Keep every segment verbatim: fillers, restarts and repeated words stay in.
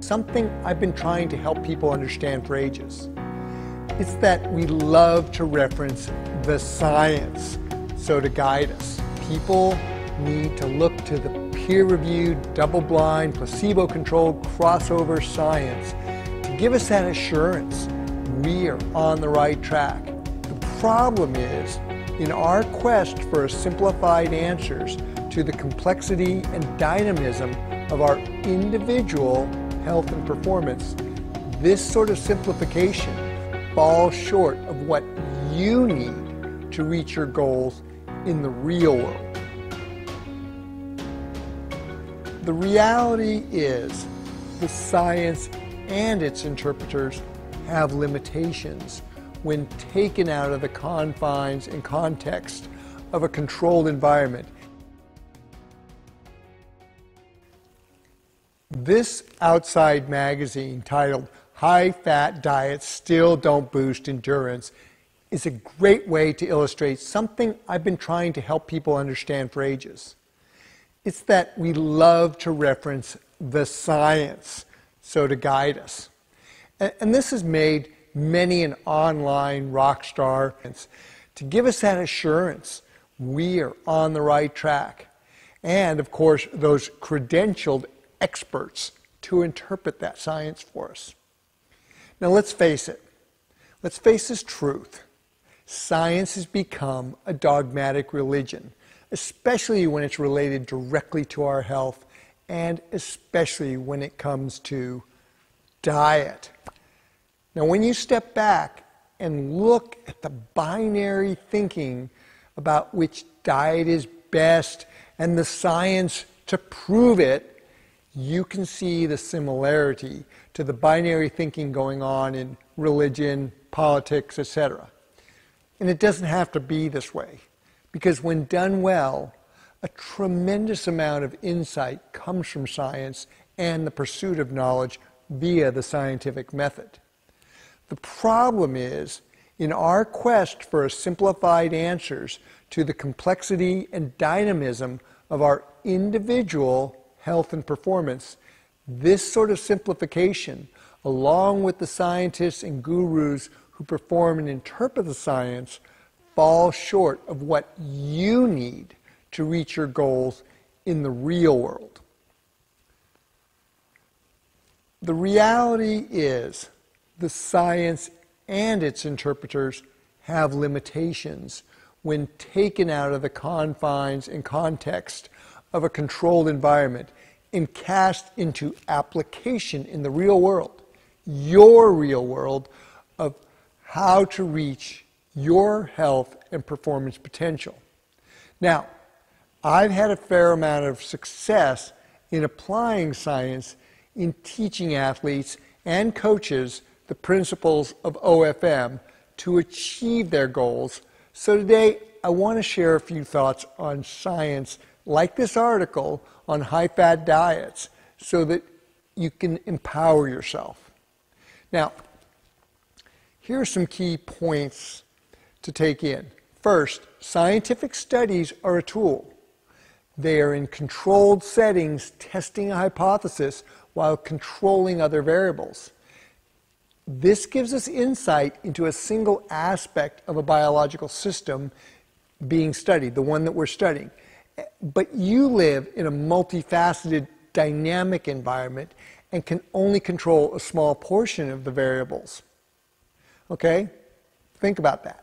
something I've been trying to help people understand for ages. It's that we love to reference the science, so to guide us. People need to look to the peer-reviewed, double-blind, placebo-controlled crossover science to give us that assurance we are on the right track. The problem is, in our quest for simplified answers to the complexity and dynamism of our individual health and performance, this sort of simplification falls short of what you need to reach your goals in the real world. The reality is, the science and its interpreters have limitations when taken out of the confines and context of a controlled environment. This outside magazine titled "High-Fat Diets Still Don't Boost Endurance" is a great way to illustrate something I've been trying to help people understand for ages. It's that we love to reference the science, so to guide us. And this has made many an online rock star to give us that assurance we are on the right track. And of course, those credentialed experts to interpret that science for us. Now let's face it. Let's face this truth. Science has become a dogmatic religion, especially when it's related directly to our health, and especially when it comes to diet. Now, when you step back and look at the binary thinking about which diet is best and the science to prove it, you can see the similarity to the binary thinking going on in religion, politics, et cetera. And it doesn't have to be this way, because when done well, a tremendous amount of insight comes from science and the pursuit of knowledge via the scientific method. The problem is, in our quest for simplified answers to the complexity and dynamism of our individual health and performance, this sort of simplification, along with the scientists and gurus who perform and interpret the science, falls short of what you need to reach your goals in the real world. The reality is, the science and its interpreters have limitations when taken out of the confines and context of a controlled environment and cast into application in the real world, your real world, of how to reach your health and performance potential. Now, I've had a fair amount of success in applying science in teaching athletes and coaches the principles of O F M to achieve their goals. So today, I want to share a few thoughts on science, like this article on high-fat diets, so that you can empower yourself. Now, here are some key points to take in. First, scientific studies are a tool. They are in controlled settings testing a hypothesis while controlling other variables. This gives us insight into a single aspect of a biological system being studied, the one that we're studying. But you live in a multifaceted, dynamic environment and can only control a small portion of the variables. Okay? Think about that.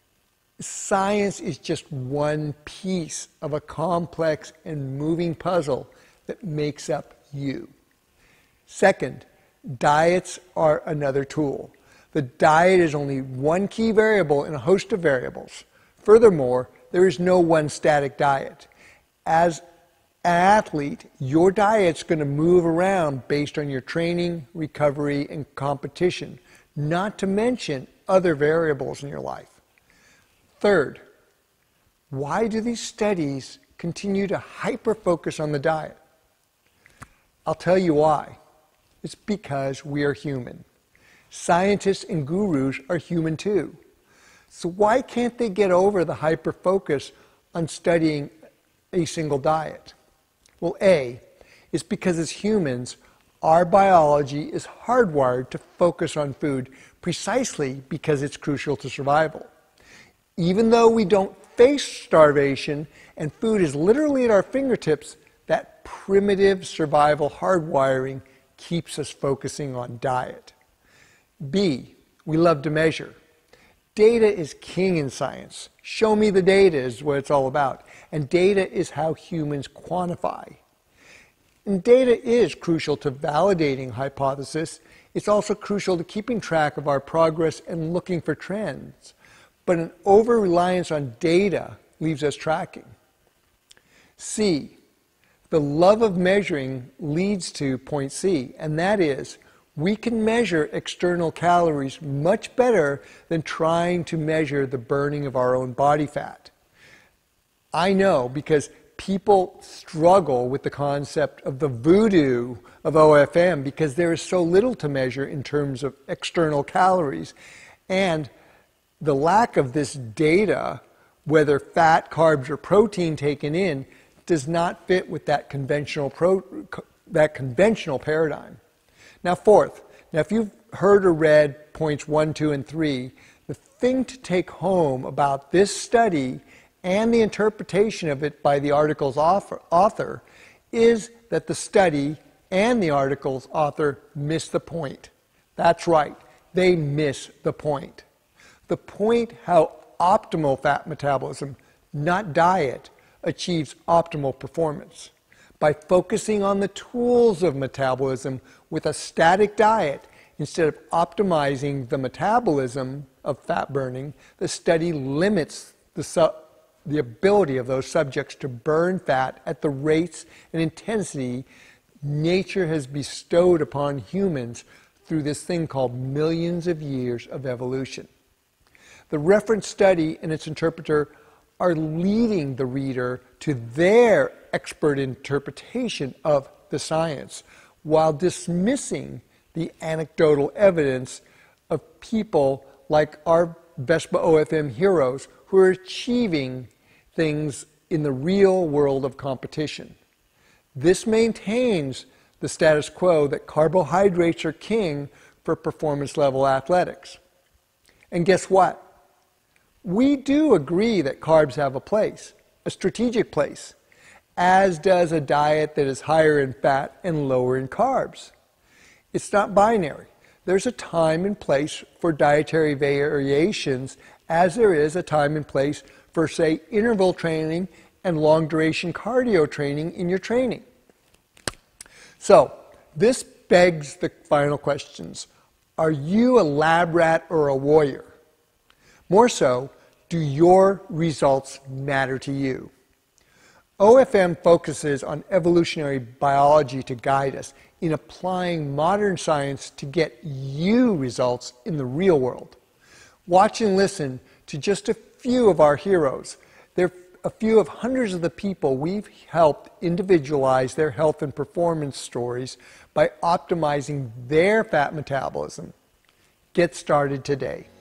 Science is just one piece of a complex and moving puzzle that makes up you. Second, diets are another tool. The diet is only one key variable in a host of variables. Furthermore, there is no one static diet. As an athlete, your diet's going to move around based on your training, recovery, and competition, not to mention other variables in your life. Third, why do these studies continue to hyper-focus on the diet? I'll tell you why. It's because we are human. Scientists and gurus are human too. So why can't they get over the hyper-focus on studying a single diet? Well, A, is because as humans, Our biology is hardwired to focus on food precisely because it's crucial to survival. Even though we don't face starvation and food is literally at our fingertips, that primitive survival hardwiring keeps us focusing on diet. B, we love to measure. Data is king in science. Show me the data is what it's all about. And data is how humans quantify. And data is crucial to validating hypothesis. It's also crucial to keeping track of our progress and looking for trends. But an over-reliance on data leaves us tracking. C, the love of measuring leads to point C, and that is, we can measure external calories much better than trying to measure the burning of our own body fat. I know because people struggle with the concept of the voodoo of O F M because there is so little to measure in terms of external calories. And the lack of this data, whether fat, carbs, or protein taken in, does not fit with that conventional, pro, that conventional paradigm. Now, fourth, now if you've heard or read points one, two, and three, the thing to take home about this study and the interpretation of it by the article's author, author is that the study and the article's author miss the point. That's right, they miss the point. The point how optimal fat metabolism, not diet, achieves optimal performance. By focusing on the tools of metabolism with a static diet, instead of optimizing the metabolism of fat burning, the study limits the, su the ability of those subjects to burn fat at the rates and intensity nature has bestowed upon humans through this thing called millions of years of evolution. The reference study and its interpreter are leading the reader to their expert interpretation of the science, while dismissing the anecdotal evidence of people like our Vespa O F M heroes who are achieving things in the real world of competition. This maintains the status quo that carbohydrates are king for performance level athletics. And guess what? We do agree that carbs have a place, a strategic place, as does a diet that is higher in fat and lower in carbs. It's not binary. There's a time and place for dietary variations, as there is a time and place for, say, interval training and long-duration cardio training in your training. So, this begs the final questions. Are you a lab rat or a warrior? More so, do your results matter to you? O F M focuses on evolutionary biology to guide us in applying modern science to get you results in the real world. Watch and listen to just a few of our heroes. They're a few of hundreds of the people we've helped individualize their health and performance stories by optimizing their fat metabolism. Get started today.